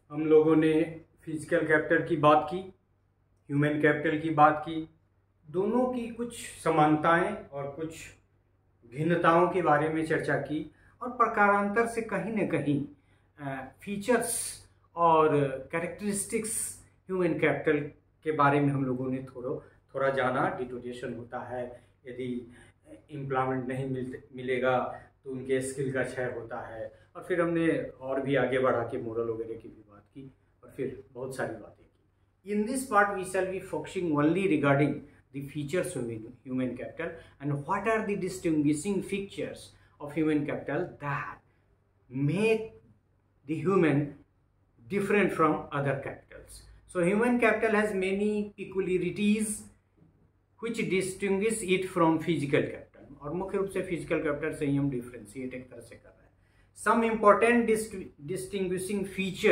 हम लोगों ने फिजिकल कैपिटल की बात की, ह्यूमन कैपिटल की बात की। दोनों की कुछ समानताएं और कुछ भिन्नताओं के बारे में चर्चा की और प्रकारांतर से कहीं न कहीं फीचर्स और कैरेक्टरिस्टिक्स ह्यूमन कैपिटल के बारे में हम लोगों ने थोड़ा जाना। डिटोरेशन होता है, यदि एम्प्लॉयमेंट नहीं मिलेगा तो उनके स्किल का क्षय होता है, और फिर हमने और भी आगे बढ़ा के मोरल वगैरह की भी बात की और फिर बहुत सारी बातें की। In this part we shall be focusing only regarding the features of human capital and what are the distinguishing features of human capital that make the human different from other capitals. So human capital has many peculiarities which distinguish it from physical capital, और मुख्य रूप से physical capital से ही हम differentiate एक तरह से कर रहे हैं। Some important distinguishing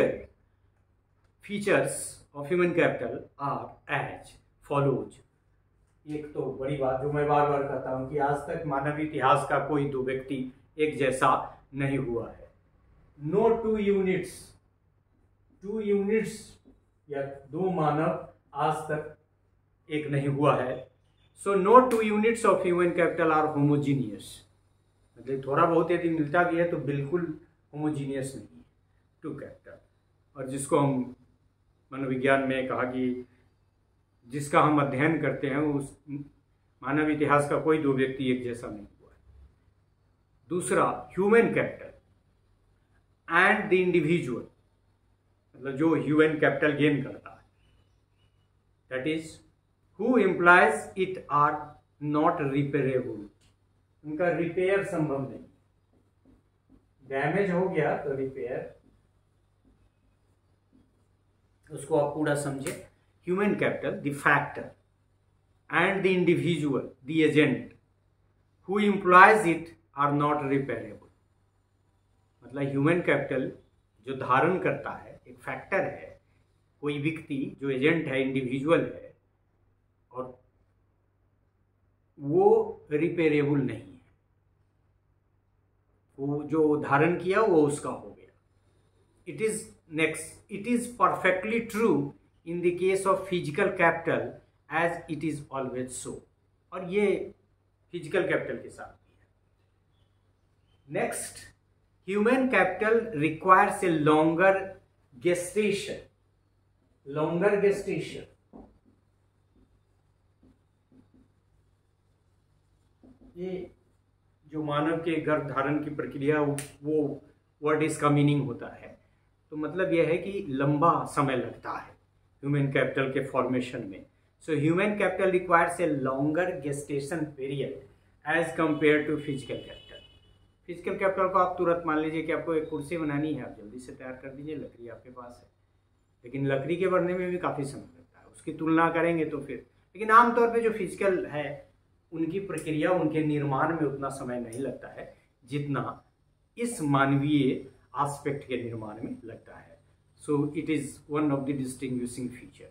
features of human capital are as follows. एक तो बड़ी बात जो मैं बार बार कहता हूं कि आज तक मानव इतिहास का कोई दो व्यक्ति एक जैसा नहीं हुआ है। नो टू यूनिट्स या दो मानव आज तक एक नहीं हुआ है। So no two units of human capital are homogeneous, मतलब थोड़ा बहुत यदि मिलता भी है तो बिल्कुल होमोजीनियस नहीं है टू कैपिटल। और जिसको हम मनोविज्ञान में कहा कि जिसका हम अध्ययन करते हैं उस मानव इतिहास का कोई दो व्यक्ति एक जैसा नहीं हुआ है। दूसरा, human capital and the individual, मतलब जो ह्यूमन कैपिटल गेन करता है, that is who employs it are not repairable. उनका रिपेयर संभव नहीं, डैमेज हो गया तो रिपेयर, उसको आप पूरा समझे। Human capital, the factor, and the individual, the agent, who employs it are not repairable. मतलब ह्यूमन कैपिटल जो धारण करता है, एक फैक्टर है, कोई व्यक्ति जो एजेंट है, इंडिविजुअल है, और वो रिपेयरेबल नहीं है। वो जो धारण किया वो उसका हो गया। It is perfectly true in the case of physical capital as it is always so, और ये physical capital के साथ भी है। Next, human capital requires a longer gestation. ये जो मानव के गर्भ धारण की प्रक्रिया, वो वर्ड इसका मीनिंग होता है, तो मतलब यह है कि लंबा समय लगता है ह्यूमन कैपिटल के फॉर्मेशन में। So human capital requires a longer gestation period as compared to physical capital. Physical capital को आप तुरंत मान लीजिए कि आपको एक कुर्सी बनानी है, आप जल्दी से तैयार कर दीजिए, लकड़ी आपके पास है, लेकिन लकड़ी के बनने में भी काफ़ी समय लगता है। उसकी तुलना करेंगे तो फिर, लेकिन आमतौर पर जो फिजिकल है उनकी प्रक्रिया, उनके निर्माण में उतना समय नहीं लगता है जितना इस मानवीय एस्पेक्ट के निर्माण में लगता है। So it is one of the distinguishing feature.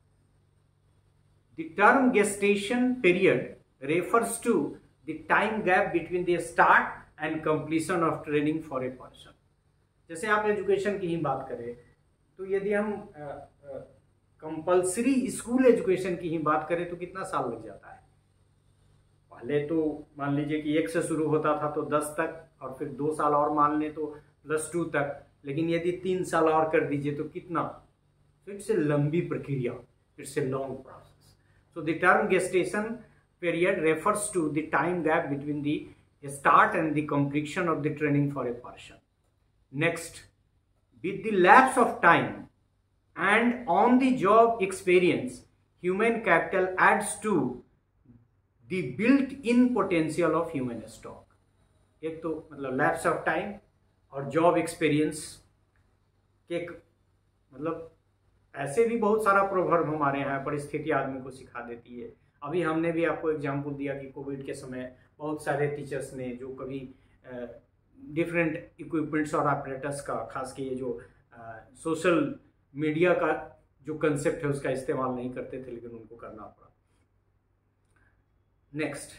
The term gestation period refers to the time gap between the start and completion of training for a person. जैसे आप एजुकेशन की ही बात करें तो यदि हम कंपल्सरी स्कूल एजुकेशन की ही बात करें तो कितना साल लग जाता है। पहले तो मान लीजिए कि 1 से शुरू होता था तो 10 तक, और फिर 2 साल और मान लें तो +2 तक, लेकिन यदि 3 साल और कर दीजिए तो कितना। तो इट्स ए लंबी प्रक्रिया, it's a long process. So the term gestation period refers to the time gap between the start and the completion of the training for a person. Next, with the lapse of time and on the job experience human capital adds to the built in potential of human stock. एक तो मतलब lapse of time और job experience के, मतलब ऐसे भी बहुत सारा प्रोवर्ब हमारे यहाँ, परिस्थिति आदमी को सिखा देती है। अभी हमने भी आपको एग्जांपल दिया कि कोविड के समय बहुत सारे टीचर्स ने जो कभी डिफरेंट इक्विपमेंट्स और ऑपरेटर्स का, खास के ये जो सोशल मीडिया का जो कंसेप्ट है उसका इस्तेमाल नहीं करते थे, लेकिन उनको करना पड़ा। Next,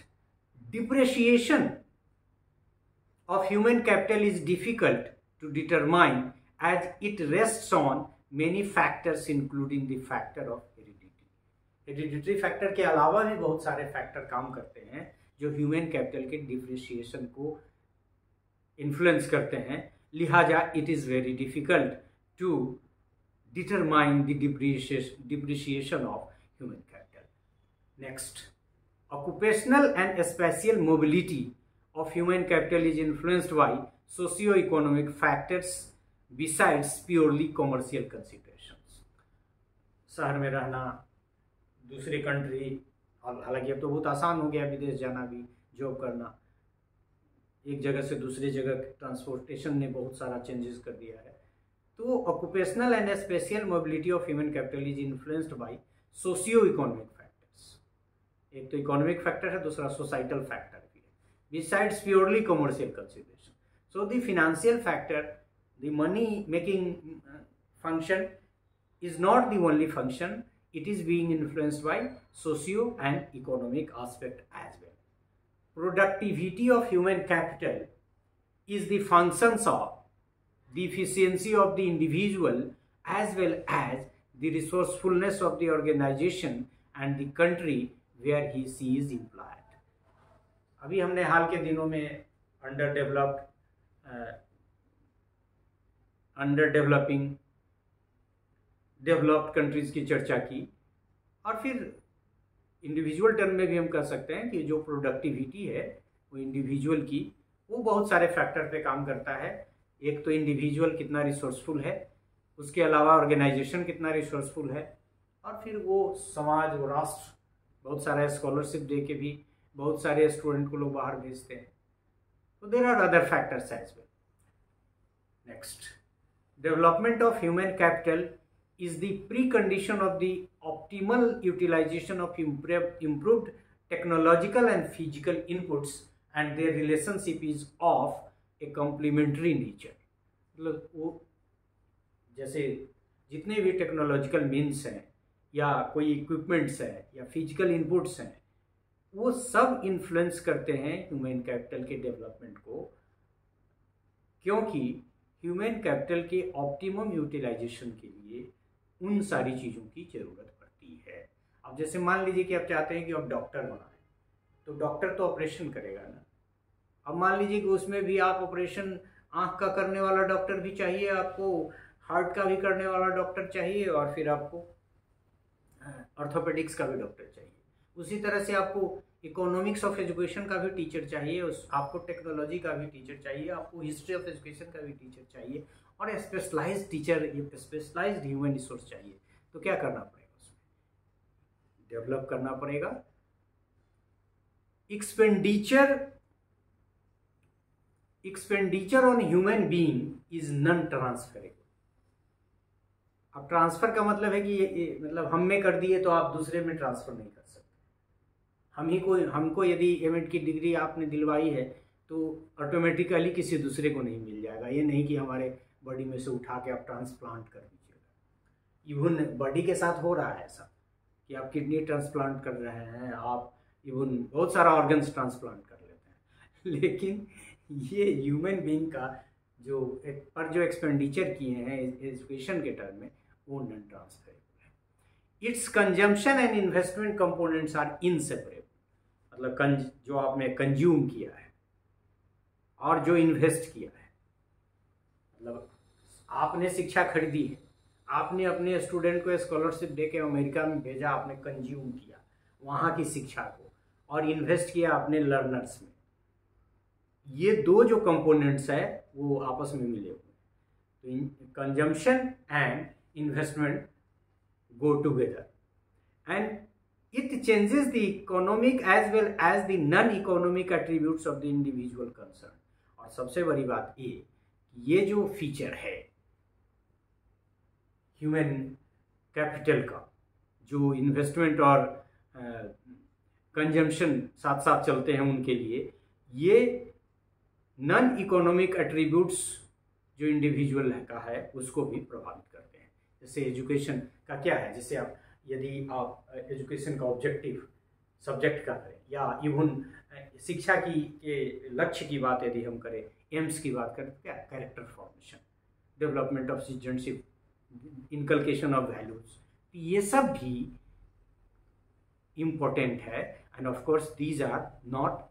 depreciation of human capital is difficult to determine as it rests on many factors including the factor of heredity. Hereditary factor के अलावा भी बहुत सारे फैक्टर काम करते हैं जो ह्यूमन कैपिटल के डिप्रिसिएशन को इन्फ्लुएंस करते हैं, लिहाजा it is very difficult to determine the depreciation of human capital. Next, occupational and spatial mobility of human capital is influenced by socio-economic factors besides purely commercial considerations. शहर में रहना, दूसरे country, हालांकि अब तो बहुत आसान हो गया विदेश जाना भी, जॉब करना, एक जगह से दूसरे जगह ट्रांसपोर्टेशन ने बहुत सारा चेंजेस कर दिया है। तो occupational and spatial mobility of human capital is influenced by socio economic factors. एक तो इकोनॉमिक फैक्टर है, दूसरा सोसाइटल फैक्टर भी है, besides purely commercial consideration. So the financial factor, the money making function is not the only function, it is being influenced by socio and economic aspect as well. Productivity of human capital is the functions of the efficiency of the individual as well as the resourcefulness of the organization and the country where he is employed. अभी हमने हाल के दिनों में अंडरडेवलपिंग developed countries की चर्चा की, और फिर इंडिविजुअल टर्म में भी हम कह सकते हैं कि जो प्रोडक्टिविटी है वो इंडिविजुअल की, वो बहुत सारे फैक्टर पे काम करता है। एक तो इंडिविजुअल कितना रिसोर्सफुल है, उसके अलावा ऑर्गेनाइजेशन कितना रिसोर्सफुल है, और फिर वो समाज, वो राष्ट्र बहुत सारा स्कॉलरशिप दे के भी बहुत सारे स्टूडेंट को लोग बाहर भेजते हैं। तो there are other factors as well. Next, development of human capital is the precondition of the optimal utilization of improved technological and physical inputs, and their relationship is of a complementary nature. मतलब वो जैसे जितने भी technological means हैं या कोई equipments हैं या फिजिकल इनपुट्स हैं, वो सब इन्फ्लुएंस करते हैं ह्यूमन कैपिटल के डेवलपमेंट को, क्योंकि ह्यूमन कैपिटल के ऑप्टिमम यूटिलाइजेशन के लिए उन सारी चीज़ों की ज़रूरत पड़ती है। अब जैसे मान लीजिए कि आप चाहते हैं कि आप डॉक्टर बनाएं, तो डॉक्टर तो ऑपरेशन करेगा ना। अब मान लीजिए कि उसमें भी आप ऑपरेशन, आँख का करने वाला डॉक्टर भी चाहिए आपको, हार्ट का भी करने वाला डॉक्टर चाहिए, और फिर आपको ऑर्थोपेडिक्स का भी डॉक्टर चाहिए। उसी तरह से आपको इकोनॉमिक्स ऑफ एजुकेशन का भी टीचर चाहिए, आपको टेक्नोलॉजी का भी टीचर चाहिए, आपको हिस्ट्री ऑफ एजुकेशन का भी टीचर चाहिए, और specialised teacher, specialised human resource चाहिए। तो क्या करना पड़ेगा, उसमें डेवलप करना पड़ेगा। Expenditure on human being is non transferable. अब ट्रांसफर का मतलब है कि ये मतलब हम में कर दिए तो आप दूसरे में ट्रांसफर नहीं कर सकते। हमको यदि एमएड की डिग्री आपने दिलवाई है तो ऑटोमेटिकली किसी दूसरे को नहीं मिल जाएगा। ये नहीं कि हमारे बॉडी में से उठा के आप ट्रांसप्लांट कर दीजिएगा। इवन बॉडी के साथ हो रहा है ऐसा कि आप किडनी ट्रांसप्लांट कर रहे हैं, आप इवन बहुत सारा ऑर्गन्स ट्रांसप्लांट कर लेते हैं, लेकिन ये ह्यूमन बीइंग का जो एक्सपेंडिचर किए हैं एजुकेशन के टर्म में, वो नॉन ट्रांसफरेबल है। Its consumption and investment components are inseparable. मतलब जो आपने कंज्यूम किया है और जो इन्वेस्ट किया है, मतलब आपने शिक्षा खरीदी है, आपने अपने स्टूडेंट को स्कॉलरशिप देके अमेरिका में भेजा, आपने कंज्यूम किया वहाँ की शिक्षा को, और इन्वेस्ट किया अपने लर्नर्स में। ये दो जो कंपोनेंट्स है वो आपस में मिले हुए हैं। तो consumption and investment go together, and it changes the economic as well as the non economic attributes of the individual concern. और सबसे बड़ी बात ये जो फीचर है ह्यूमन कैपिटल का, जो इन्वेस्टमेंट और कंजम्पशन साथ साथ चलते हैं उनके लिए, ये नॉन इकोनॉमिक एट्रीब्यूट्स जो इंडिविजुअल का है उसको भी प्रभावित करते हैं। जैसे एजुकेशन का क्या है, जैसे यदि आप एजुकेशन का ऑब्जेक्टिव सब्जेक्ट का करें, या इवन शिक्षा की के लक्ष्य की बात यदि हम करें, एम्स की बात करें, तो क्या character formation, development of citizenship, inculcation of values, ये सब भी इम्पोर्टेंट है। And of course these are not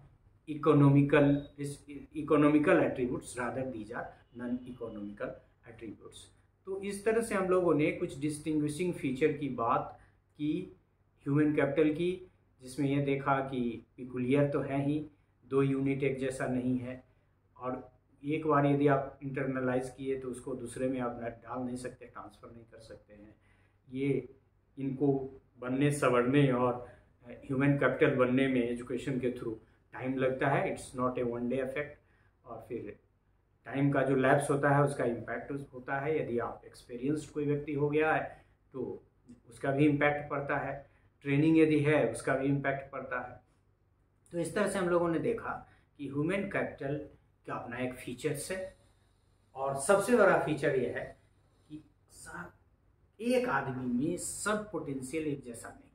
economical attributes, rather these are non economical attributes. तो इस तरह से हम लोगों ने कुछ डिस्टिंग्विशिंग फीचर की बात की ह्यूमन कैपिटल की, जिसमें यह देखा कि पिकुलियर तो है ही, दो यूनिट एक जैसा नहीं है, और एक बार यदि आप इंटरनलाइज किए तो उसको दूसरे में आप डाल नहीं सकते, ट्रांसफ़र नहीं कर सकते हैं। ये इनको बनने संवरने और ह्यूमन कैपिटल बनने में एजुकेशन के थ्रू टाइम लगता है, it's not a one day effect. और फिर टाइम का जो लैप्स होता है उसका इम्पैक्ट होता है। यदि आप एक्सपीरियंस्ड कोई व्यक्ति हो गया है तो उसका भी इम्पैक्ट पड़ता है, ट्रेनिंग यदि है उसका भी इम्पैक्ट पड़ता है। तो इस तरह से हम लोगों ने देखा कि ह्यूमन कैपिटल का अपना एक फीचर्स है, और सबसे बड़ा फीचर यह है कि एक आदमी में सब पोटेंशियल एक जैसा नहीं,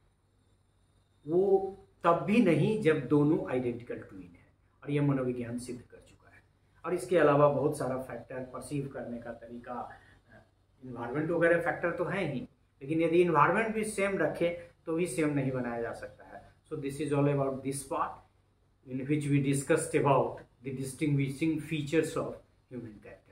वो तब भी नहीं जब दोनों आइडेंटिकल ट्विन है, और यह मनोविज्ञान सिद्ध कर चुका है। और इसके अलावा बहुत सारा फैक्टर, परसीव करने का तरीका, इन्वायरमेंट वगैरह फैक्टर तो है ही, लेकिन यदि इन्वायरमेंट भी सेम रखे तो भी सेम नहीं बनाया जा सकता है। So this is all about this part in which we discussed about the distinguishing features of human character.